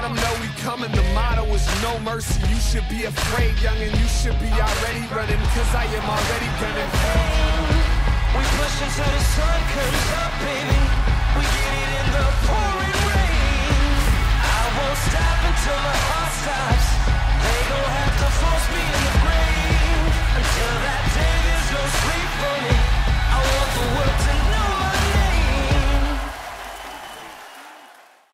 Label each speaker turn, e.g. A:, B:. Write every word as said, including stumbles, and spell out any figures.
A: them know we coming. The motto is no mercy. You should be afraid, young, and you should be already running, cause I am already gunning.
B: We push until the sun comes up, baby. We get it in the pouring